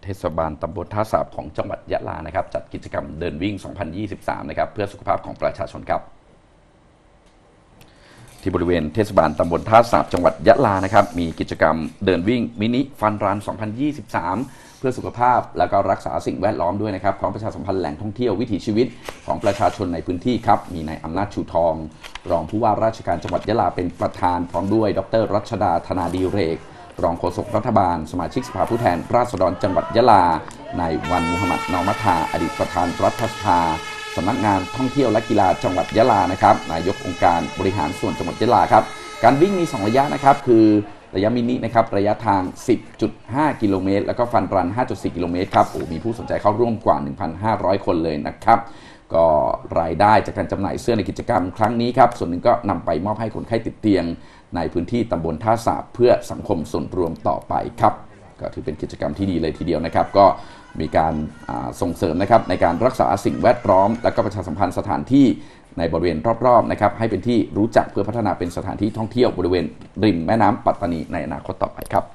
เทศบาลตำบลท่าสาบของจังหวัดยะลานะครับจัดกิจกรรมเดินวิ่ง 2023 นะครับเพื่อสุขภาพของประชาชนครับที่บริเวณเทศบาลตำบลท่าสาบจังหวัดยะลานะครับมีกิจกรรมเดินวิ่งมินิฟันรัน 2023 เพื่อสุขภาพและก็รักษาสิ่งแวดล้อมด้วยนะครับของประชาสัมพันธ์แหล่งท่องเที่ยววิถีชีวิตของประชาชนในพื้นที่ครับมีนายอำนาจชูทองรองผู้ว่าราชการจังหวัดยะลาเป็นประธานพร้อมด้วยดร.รัชดาธนาดีเรกรองโฆษกรัฐบาลสมาชิกสภาผู้แทนราษฎรจังหวัดยะลานายวันมุฮัมมัดนอมัทาอดีตประธานรัฐสภาสำนักงานท่องเที่ยวและกีฬาจังหวัดยะลานะครับนายกองค์การบริหารส่วนจังหวัดยะลาครับการวิ่งมี2ระยะนะครับคือระยะมินินะครับระยะทาง 10.5 กิโลเมตรแล้วก็ฟันรัน 5.4 กิโลเมตรครับมีผู้สนใจเข้าร่วมกว่า 1,500 คนเลยนะครับก็รายได้จากการจำหน่ายเสื้อในกิจกรรมครั้งนี้ครับส่วนหนึ่งก็นำไปมอบให้คนไข้ติดเตียงในพื้นที่ตำบลท่าสาบเพื่อสังคมส่วนรวมต่อไปครับก็ถือเป็นกิจกรรมที่ดีเลยทีเดียวนะครับก็มีการส่งเสริมนะครับในการรักษาสิ่งแวดล้อมและก็ประชาสัมพันธ์สถานที่ในบริเวณรอบๆนะครับให้เป็นที่รู้จักเพื่อพัฒนาเป็นสถานที่ท่องเที่ยวบริเวณริมแม่น้ำปัตตานีในอนาคตต่อไปครับ